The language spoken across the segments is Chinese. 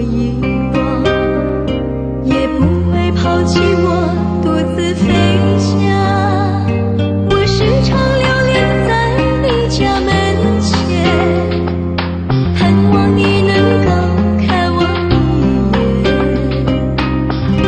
遗忘，也不会抛弃我独自飞翔。我时常流连在你家门前，盼望你能够看我一眼。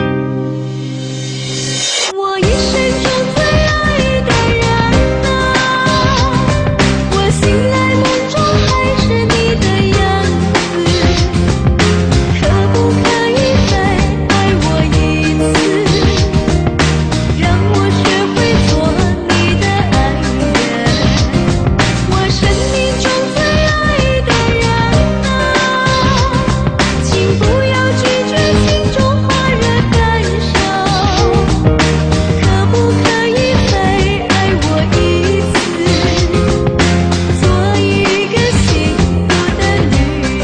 我一生中最爱的人啊，我醒来梦中还是你的样子，可不可以再爱我一次，让我学会做你的爱人。我生命中最爱的人啊，请不要拒绝心中火热感受，可不可以再爱我一次，做一个幸福的女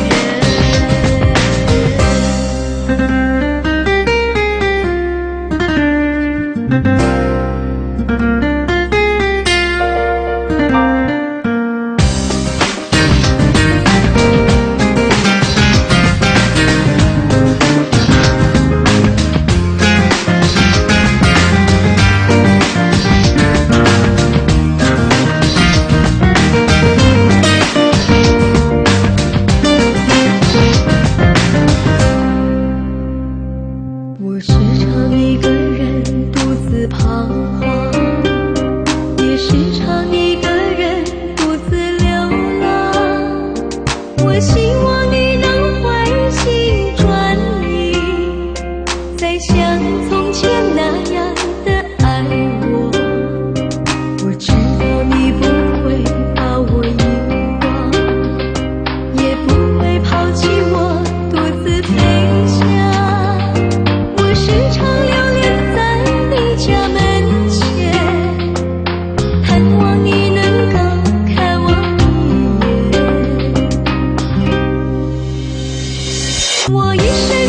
我时常一个人独自彷徨，也时常一个人独自流浪。我希望你能回心转意，再像从前那样的爱我。我知道你不会把我遗忘，也不会抛弃我独自飞翔。我时常流连在你家门前，盼望你能够看我一眼。我一生